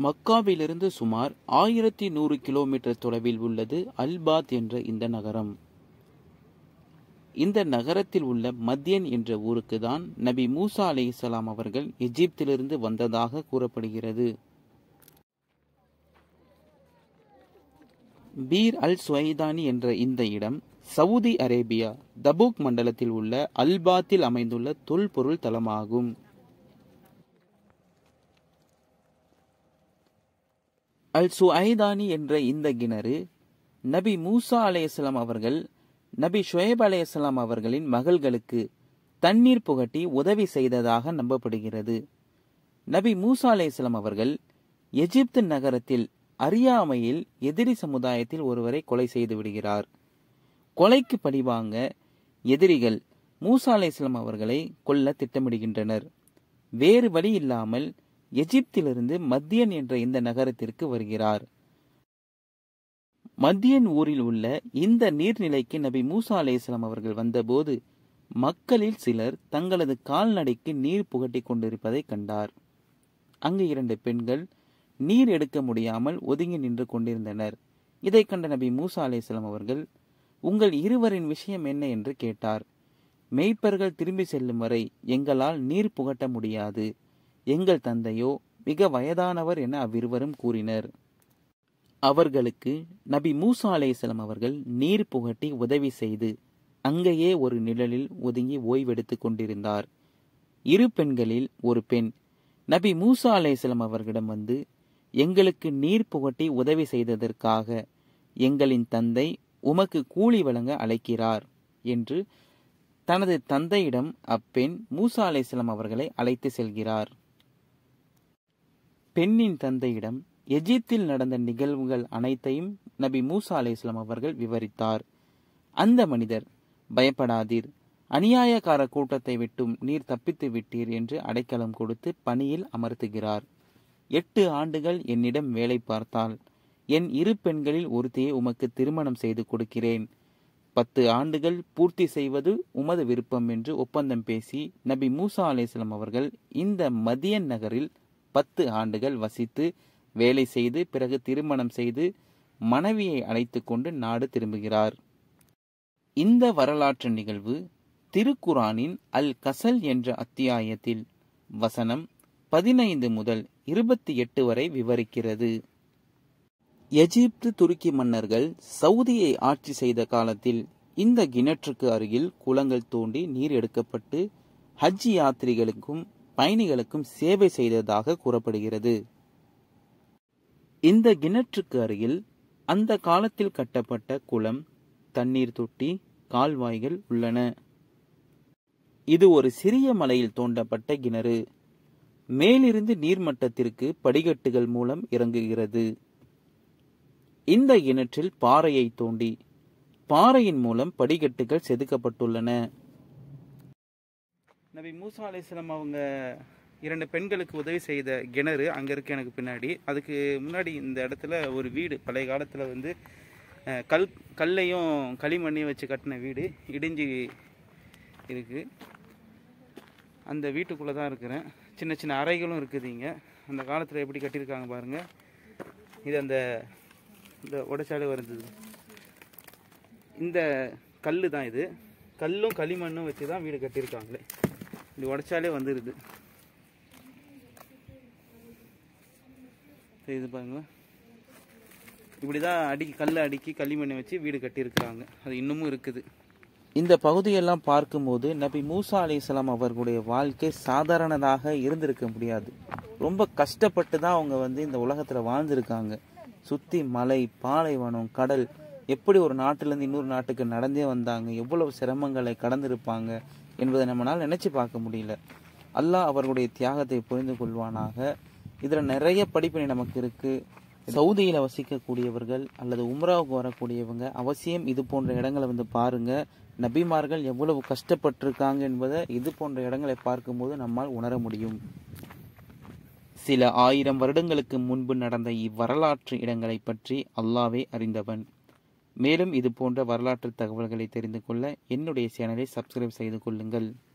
மக்காவிலிருந்து சுமார் 1100 கிலோமீட்டர் தொலைவில் உள்ளது அல்பாத் என்ற இந்த நகரம். இந்த நகரத்தில் உள்ள மத்யன் என்ற ஊருக்கு தான் நபி மூசா அலைஹிஸ்ஸலாம் அவர்கள் எகிப்திலிருந்து வந்ததாக கூறப்படுகிறது. பீர் அல் சுவைதானி என்ற இந்த இடம் சவுதி அரேபியா தபூக் மண்டலத்தில் உள்ள அல்பாத்தில் அமைந்துள்ள தொல்பொருள் தலமாகும். அல் சுவைதானி என்ற இந்த கிணறு நபி மூசா அலைஹிஸ்ஸலாம் அவர்கள் நபி ஷுவைப் அலைஹிஸ்ஸலாம் அவர்களின் மகள்களுக்கு தண்ணீர் புகட்டி உதவி செய்ததாக நம்பப்படுகிறது. நபி மூசா அலைஹிஸ்ஸலாம் அவர்கள் எகிப்து நகரத்தில் அறியாமையில் எதிரி சமுதாயத்தில் ஒருவரை கொலை செய்து விடுகிறார். கொலைக்கு பழிவாங்க எதிரிகள் மூசா அலைஹிஸ்ஸலாம் அவர்களை கொல்ல திட்டமிடுகின்றனர். வேறு வழி இல்லாமல் எகிப்திலிருந்து மத்யன் என்ற இந்த நகரத்திற்கு வருகிறார். மத்யன் ஊரில் உள்ள இந்த நீர்நிலைக்கு நபி மூசா அலைஹிஸ்ஸலாம் அவர்கள் வந்தபோது மக்களில் சிலர் தங்களது கால்நடைக்கு நீர் புகட்டி கொண்டிருப்பதை கண்டார். அங்கு 2 பெண்கள் நீர் எடுக்க முடியாமல் ஒதுங்கி நின்று கொண்டிருந்தனர். இதை கண்ட நபி மூசா அலைஹிஸ்ஸலாம் அவர்கள், உங்கள் இருவரின் விஷயம் என்ன என்று கேட்டார். மேய்ப்பர்கள் திரும்பி செல்லும் வரை எங்களால் நீர் புகட்ட முடியாது. எங்கள் தந்தையோ மிக வயதானவர் என அவ்விருவரும் கூறினர். அவர்களுக்கு நபி மூசா அலைஹிஸ்ஸலாம் அவர்கள் நீர் புகட்டி உதவி செய்து அங்கேயே ஒரு நிழலில் ஒதுங்கி ஓய்வெடுத்துக் கொண்டிருந்தார். 2 பெண்களில் ஒரு பெண் நபி மூசா அலைஹிஸ்ஸலாம் அவர்களிடம் வந்து, எங்களுக்கு நீர் புகட்டி உதவி செய்ததற்காக எங்களின் தந்தை உமக்கு கூலி வழங்க அழைக்கிறார் என்று தனது தந்தையிடம் அப்பெண் மூசா அலைஹிஸ்ஸலாம் அவர்களை அழைத்து செல்கிறார். பெண்ணின் தந்தையிடம் எகிப்தில் நடந்த நிகழ்வுகள் அனைத்தையும் நபி மூசா அலைஹிஸ்ஸலாம் அவர்கள் விவரித்தார். அந்த மனிதர், பயப்படாதீர், அநியாயக்கார கூட்டத்தை விட்டும் நீர் தப்பித்து விட்டீர் என்று அடைக்கலம் கொடுத்து பணியில் அமர்த்துகிறார். 8 ஆண்டுகள் என்னிடம் வேலை பார்த்தால் என் 2 பெண்களில் ஒருத்தையை உமக்கு திருமணம் செய்து கொடுக்கிறேன். 10 ஆண்டுகள் பூர்த்தி செய்வது உமது விருப்பம் என்று ஒப்பந்தம் பேசி நபி மூசா அலைஹிஸ்ஸலாம் அவர்கள் இந்த மதியன் நகரில் 10 ஆண்டுகள் வசித்து வேலை செய்து பிறகு திருமணம் செய்து மனைவியை அழைத்து கொண்டு நாடு திரும்புகிறார். இந்த வரலாற்று நிகழ்வு திருக்குரானின் அல் கசல் என்ற அத்தியாயத்தில் வசனம் 15 முதல் 28 வரை விவரிக்கிறது. எகிப்து துருக்கி மன்னர்கள் சவுதியை ஆட்சி செய்த காலத்தில் இந்த கிணற்றுக்கு அருகில் குளங்கள் தோண்டி நீர் எடுக்கப்பட்டு ஹஜ் யாத்திரிகளுக்கும் பயணிகளுக்கும் சேவை செய்ததாக கூறப்படுகிறது. இந்த கிணற்றுக்கு அருகில் அந்த காலத்தில் கட்டப்பட்ட குளம், தண்ணீர் தொட்டி, கால்வாய்கள் உள்ளன. இது ஒரு சிறிய மலையில் தோண்டப்பட்ட கிணறு. மேலிருந்து நீர்மட்டத்திற்கு படிக்கட்டுகள் மூலம் இறங்குகிறது. இந்த கிணற்றில் பாறையை தோண்டி பாறையின் மூலம் படிக்கட்டுகள் செதுக்கப்பட்டுள்ளன. நபி மூசா அலைஹிஸ்ஸலாம் அவங்க 2 பெண்களுக்கு உதவி செய்த கிணறு அங்கே இருக்கு எனக்கு பின்னாடி. அதுக்கு முன்னாடி இந்த இடத்துல ஒரு வீடு, பழைய காலத்தில் வந்து கல்லையும் களிமண்ணையும் வச்சு கட்டின வீடு இடிஞ்சு இருக்கு. அந்த வீட்டுக்குள்ளே தான் இருக்கிறேன். சின்ன சின்ன அறைகளும் இருக்குது இங்கே. அந்த காலத்தில் எப்படி கட்டியிருக்காங்க பாருங்கள். இது அந்த உடைச்சாலே வருது. இந்த கல் தான் இது. கல்லும் களிமண்ணும் வச்சு தான் வீடு கட்டியிருக்காங்களே. இது உடைச்சாலே வந்துடுது. இது பாருங்க, இப்படி தான் கல்லை அடுக்கி களிமண்ணை வச்சு வீடு கட்டியிருக்கிறாங்க. அது இன்னமும் இருக்குது. இந்த பகுதியெல்லாம் பார்க்கும்போது நபி மூசா அலைஹிஸ்ஸலாம் அவர்களுடைய வாழ்க்கை சாதாரணதாக இருந்திருக்க முடியாது. ரொம்ப கஷ்டப்பட்டு தான் அவங்க வந்து இந்த உலகத்தில் வாழ்ந்திருக்காங்க. சுற்றி மலை, பாலைவனம், கடல், எப்படி ஒரு நாட்டிலேருந்து இன்னொரு நாட்டுக்கு நடந்தே வந்தாங்க, எவ்வளவு சிரமங்களை கடந்திருப்பாங்க என்பதை நம்மளால் நினைச்சு பார்க்க முடியல. அல்லாஹ் அவர்களுடைய தியாகத்தை புரிந்து கொள்வானாக. இதில் நிறைய படிப்பினை நமக்கு இருக்கு. சவுதியில் வசிக்கக்கூடியவர்கள் அல்லது உம்ராவுக்கு வரக்கூடியவங்க அவசியம் இது போன்ற இடங்களை வந்து பாருங்க. நபிமார்கள் எவ்வளவு கஷ்டப்பட்டிருக்காங்க என்பதை இது போன்ற இடங்களை பார்க்கும்போது நம்மால் உணர முடியும். சில 1000 வருடங்களுக்கு முன்பு நடந்த இவ்வரலாற்று இடங்களை பற்றி அல்லாஹ்வே அறிந்தவன். மேலும் இது போன்ற வரலாற்று தகவல்களை தெரிந்து கொள்ள என்னுடைய சேனலை சப்ஸ்கிரைப் செய்து கொள்ளுங்கள்.